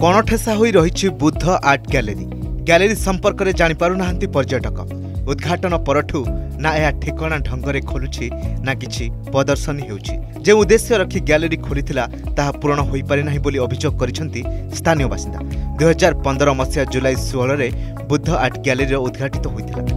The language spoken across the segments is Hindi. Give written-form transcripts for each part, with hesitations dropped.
गणठेसा होई रही बुद्ध आर्ट गैलेरी गैलेरी संपर्क में जापारु ना पर्यटक उद्घाटन परठू ना यह ठिकणा ढंग से खोलुछि ना किछि प्रदर्शनी होउछि जे उद्देश्य रखी गैलेरी खोलिथिला ताहा पूर्ण होई पारे नाही बोली अभियोग करिसेंती स्थानीय बासिंदा 2015 मसिया जुलाई 16 रे बुद्ध आर्ट गैलेरी उद्घाटित होइथिला।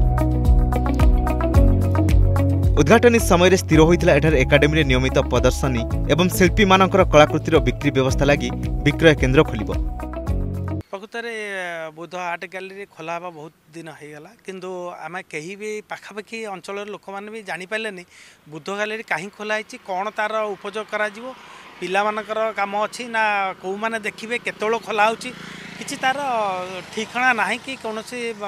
उद्घाटनी समय स्थिर होइथिला एठार एकाडेमी नियमित प्रदर्शनी एवं शिल्पी मानकर कलाकृतिर बिक्री व्यवस्था लगी विक्रय केन्द्र खोलिबो। प्रकृत में बुद्ध आर्ट गैलेरी खोला हवा बहुत दिन हो गला किंतु आम कहीं भी पाखापाखी अंचल लोक मैंने भी जानीपारे बुद्ध गैलेरी कहीं खोलाई कौन तार उपयोग करा पिला मानकर काम अच्छी ना कौ मैंने देखिए केतल खोला होची किसी तार ठिकाना ना कि कौन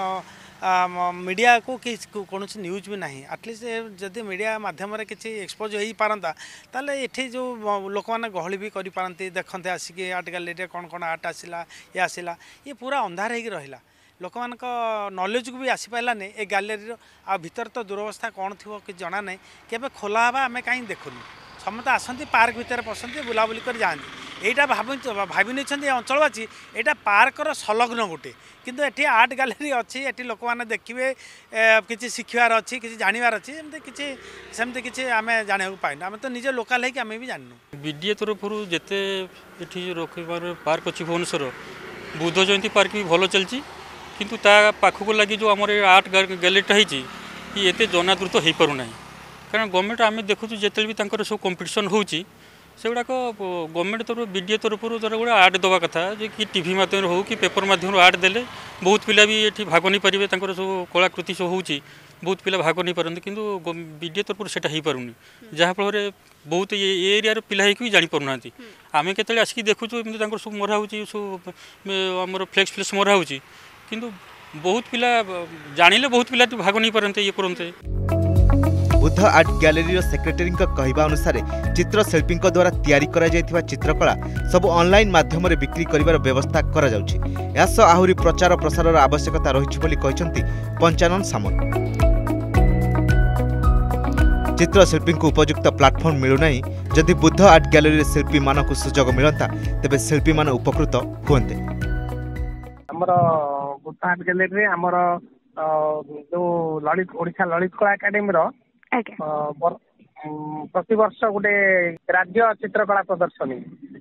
मीडिया को कौन न्यूज भी ना आटलिस्ट जदि मीडिया माध्यम किसी एक्सपोज हो पारता ताले ये जो लोक मैंने गहली भी करते देखते आसिक आर्ट गैलेरी कौन कौन आर्ट आसला ये आसला ये पूरा अंधार हो रहा लोक मान नॉलेज को भी आसीपारानी ए गैलेरी आ भीतर तो दुरवस्था कौन थी कि जना ना केवे खोला हवा आम कहीं देखुनी समस्त आसती पार्क भितर पसंद बुलाबुली कर जाती यहाँ भावी नहीं अंचलवासी यहाँ पार्कर संलग्न गोटे किंतु ये आर्ट गैलेरी अच्छी ये लोक मैंने देखिए किसी शिखार अच्छी किसी जानवर अच्छी सेमती किसी आम जाना पाइन आम तो निज लोकाल है आम भी जानू बीडीए तरफ जिते पार्क अच्छी भुवनेश्वर बुद्ध जयंती पार्क भी भल चलती किंतु ता पाखक लगी जो आम आर्ट गैलेरीटा होती ये जनादृत हो पारना कारण गवर्नमेंट आम देखु जिते भी सब कंपिटिशन होगी सेगुड़ाक गवर्नमेंट तरफ बीडीए तरफ गोटे आर्ट दवा कथा कि टीवी माध्यम हो कि पेपर माध्यम आर्ट देले बहुत पिला भी ये भाग नहीं पारे सब कलाकृति सब होची बहुत पिला भाग नहीं पारती किंतु बीडीए तरफ से हो पारुनी जहाँफल बहुत ये एरिया पिला भी जापना आम के आसिक देखु सब मरा हो सब आम फ्लेक्स फ्लेक्स मरा हो किंतु बहुत पिला जानिले बहुत पिला भाग नहीं पारते ये करते। बुद्ध आर्ट गैलेरी सेक्रेटरी कहवा अनुसार चित्रशिल्पी द्वारा तैयारी करा जायथिबा चित्रकला सब ऑनलाइन माध्यम रे बिक्री करिवार व्यवस्था करा जाउछि। यास आहुरी प्रचार प्रसार आवश्यकता रहिछि बोली कहिसंती पंचानन सामंत। चित्रशिल्पी को उपयुक्त प्लाटफर्म मिलुनाई जदि बुद्ध आर्ट गैलेरी शिल्पी मानक सुजोग मिलता तेबे शिल्पी मान उपकृत हुंते। हमर बुद्ध आर्ट गैलेरी हमर जो ललित ओडिशा ललित कला एकेडमी रो प्रति वर्ष गोटे राज्य चित्रकला प्रदर्शनी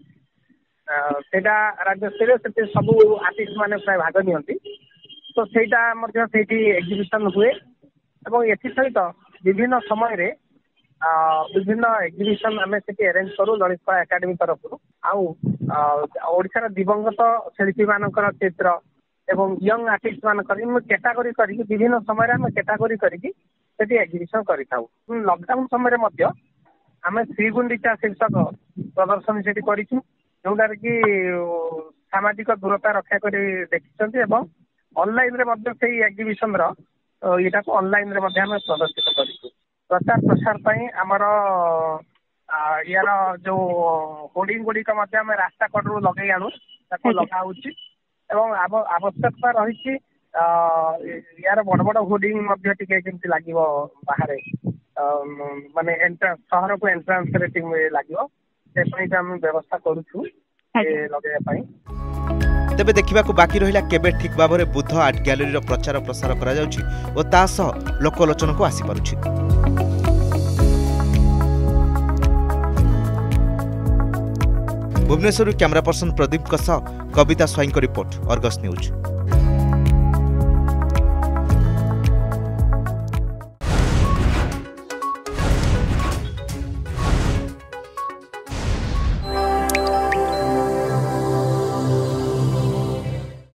राज्य स्तरीय सब आर्टिस्ट माने प्राय भाग नियंती तो सेटा एग्जिबिशन हुए एवं एथि सहित विभिन्न समय रे विभिन्न एग्जिबिशन आम से अरेंज करूँ ललित कला एकेडमी तरफ ओडिशा दिवंगत शिल्पी मानकर चित्र एवं यंग आर्टिस्ट मानकर कैटेगरी कर विभिन्न समय आम कैटेगरी करके एग्जिबिशन करिथाउ। लॉकडाउन समय आम श्रीगुंडीचा शीर्षक प्रदर्शनी से जोटार कि सामाजिक दूरता रक्षा कर देखते ऑनलाइन रे एग्जिबिशन यहाँ को ऑनलाइन रे प्रदर्शित कर प्रचार प्रसार आमर यार जो होर्डिंग गुड़िक रास्ता कड़ू लगे आणु लगा आवश्यकता रही यार बड़ बड़ होर्डिंग लगे बाहर माने सहर को एंट्रांस लगे आम व्यवस्था करूँ लगे। तेबे देखा बाकी रहा केबे ठीक भाव में बुद्ध आर्ट गैलेरी प्रचार प्रसार करा जाउछि ओ ता सह लोकलोचन को आसी पारुछि। Bhubaneswar camera person Pradeep Kabita Swain report Argus news.